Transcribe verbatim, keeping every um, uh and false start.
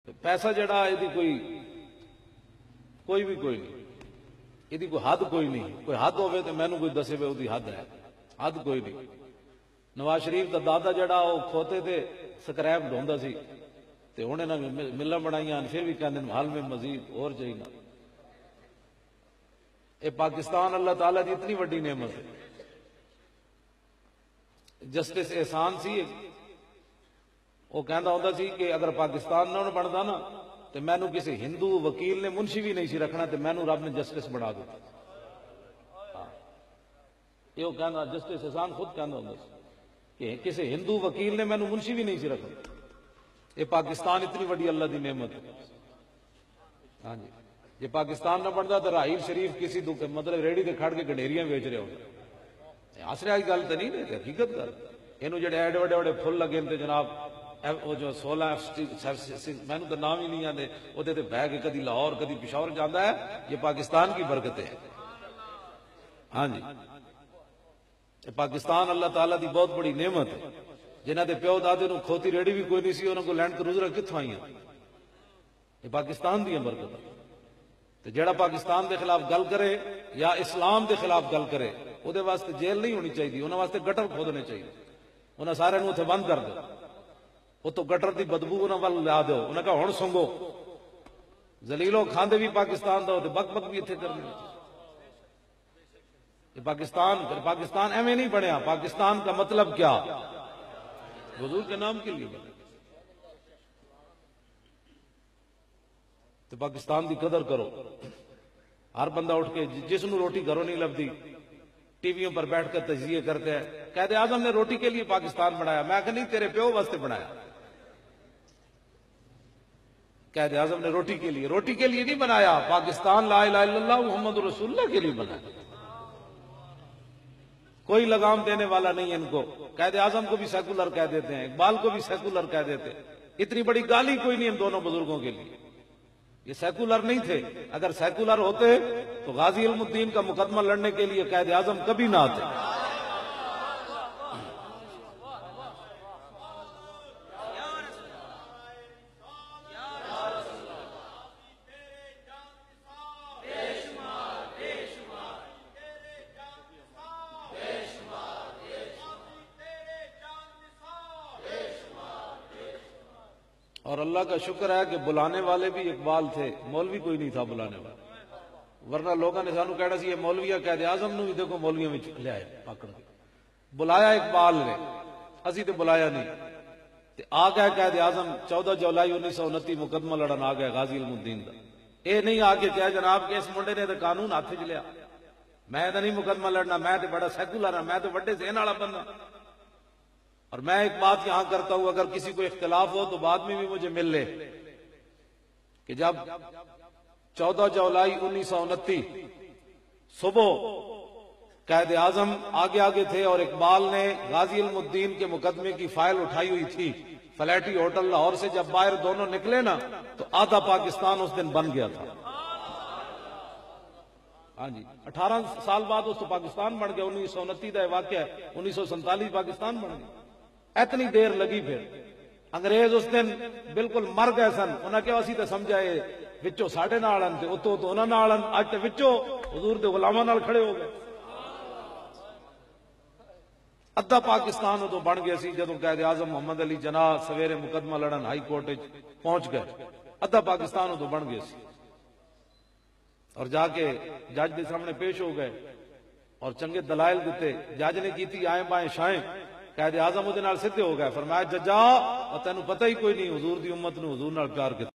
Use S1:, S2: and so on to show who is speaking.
S1: پیسہ جڑا یہ کوئی کوئی بھی کوئی نہیں، یہ کوئی حد کوئی نہیں، کوئی حد ہوئے تو مینوں کوئی دسے ہوئے وہ حد ہے، حد کوئی نہیں۔ نواز شریف کا دادا جڑا وہ کھوتے تھے سکریپ ڈھوندا سی تے انہیں نہ ملہ بنائیاں، پھر بھی کہندے حال میں مزید اور چاہیے نا۔ اے پاکستان اللہ تعالیٰ دی اتنی وڈی نعمت ہے۔ جسٹس احسان سی وہ کہندا ہوندا سی کہ اگر پاکستان نہ بنتا نا تو مینوں کسی ہندو وکیل نے منشی بھی نہیں سی رکھنا، تو مینوں رب نے جسٹس بنا دیا۔ یہ کہنا جسٹس احسان خود کہندا ہوندا سی کہ کسی ہندو وکیل نے مینوں منشی بھی نہیں سی رکھنا۔ یہ پاکستان اتنی وڈی اللہ دی نعمت ہے۔ ہاں جی، یہ پاکستان نہ بنتا تو راہیل شریف کسی دو مطلب ریڑھی تے کھڑ کے گڈیریاں بیچ رہے ہوتے۔ ہاسرے والی گل تو نہیں ہے، حقیقت گل۔ یہ جڑے ایڈے وڈے وڈے پھل لگے تے جناب وہ جو سولہ مینوں تو نام ہی نہیں آتے، وہ بہ کے کدی لاہور کدی پشاور جانا ہے، یہ پاکستان کی برکت ہے۔ ہاں جی، یہ پاکستان اللہ تعالیٰ دی بہت بڑی نعمت ہے۔ جنہ دے پیو دادے نو کھوتی ریڑھی بھی کوئی نہیں سی، انہوں کو لینڈ کروزر کتوں آئی ہیں؟ یہ پاکستان دی برکت ہے۔ تو جڑا پاکستان دے خلاف گل کرے یا اسلام دے خلاف گل کرے وہ دے واسطے جیل نہیں ہونی چاہیے، انہوں واسطے گٹر کھودنے چاہیے، انہوں سارے نو اتنے بند کر دو، وہ تو گٹر دی بدبو انہوں وال لا دو، انہوں کہا ہون سنگو زلیلو کھاندے بھی پاکستان دا، بک بک بھی اتنے کرنے۔ یہ پاکستان پاکستان ایویں نہیں بنیا، پاکستان کا مطلب کیا؟ حضور کے نام کے لیے بنے۔ تو پاکستان دی قدر کرو۔ ہر بندہ اٹھ کے جس نو روٹی گھروں نہیں لبدی ٹی ویوں پر بیٹھ کر تجزیے کرتے ہیں، قائد اعظم نے روٹی کے لیے پاکستان بنایا، میں کہ نہیں تیرے پیو واسطے بنایا۔ قائد اعظم نے روٹی کے لیے روٹی کے لیے نہیں بنایا، پاکستان لا الہ الا اللہ محمد رسول اللہ کے لیے بنایا۔ کوئی لگام دینے والا نہیں ان کو۔ قائد اعظم کو بھی سیکولر کہہ دیتے ہیں، اقبال کو بھی سیکولر کہہ دیتے ہیں۔ اتنی بڑی گالی کوئی نہیں ان دونوں بزرگوں کے لیے۔ یہ سیکولر نہیں تھے، اگر سیکولر ہوتے تو غازی علم الدین کا مقدمہ لڑنے کے لیے قائد اعظم کبھی نہ آتے۔ اور اللہ کا شکر ہے کہ بلانے والے بھی اقبال تھے، مولوی کوئی نہیں تھا بلانے والا، ورنہ لوگوں نے سانو کہنا سی یہ مولوی قائد اعظم نو بھی دیکھو مولویوں میں لے آئے پکڑ کے۔ بلایا اقبال نے، اسی تے بلایا نہیں۔ تے آ گیا قائد اعظم چودہ جولائی انیس سو انتی مقدمہ لڑن آ گیا غازی علم الدین دا۔ اے نہیں آ کے کہا جناب کہ اس منڈے نے تو قانون ہاتھ وچ لیا، میں تو نہیں مقدمہ لڑنا، میں تو بڑا سیکولر ہوں، میں تو بڑے ذہن والا بندہ۔ اور میں ایک بات یہاں کرتا ہوں، اگر کسی کو اختلاف ہو تو بعد میں بھی مجھے مل لے کہ جب چودہ جولائی انیس سو انتی صبح قائد اعظم آگے آگے تھے اور اقبال نے غازی علم الدین کے مقدمے کی فائل اٹھائی ہوئی تھی، فلیٹی ہوٹل لاہور سے جب باہر دونوں نکلے نا تو آدھا پاکستان اس دن بن گیا تھا۔ ہاں جی، اٹھارہ سال بعد اس تو پاکستان بن گیا، انیس سو انتی کا واقعہ ہے، انیس سو سنتالیس پاکستان بن گیا۔ اتنی دیر لگی، پھر انگریز اس دن بالکل مر گئے سن، انہاں کہا اسی تے سمجھائے وچوں ساڈے نال ہن تے اتوں تو انہاں نال ہن، اج تے وچوں حضور دے غلاماں نال کھڑے ہو گئے۔ ادھا پاکستان ادو بن گیا سی جدوں قائد اعظم محمد علی جناح سویرے مقدمہ لڑن ہائی کورٹ وچ پہنچ گئے، ادھا پاکستان ادو بن گیا سی۔ اور جا کے جج دے سامنے پیش ہو گئے اور چنگے دلائل دیتے، جج نے کیتی آئیں بائیں شائیں، قائد اعظم وہ سدھے ہو گئے، فرمایا ججا اور تینوں پتہ ہی کوئی نہیں حضور دی امت نو حضور نال پیار کیتا۔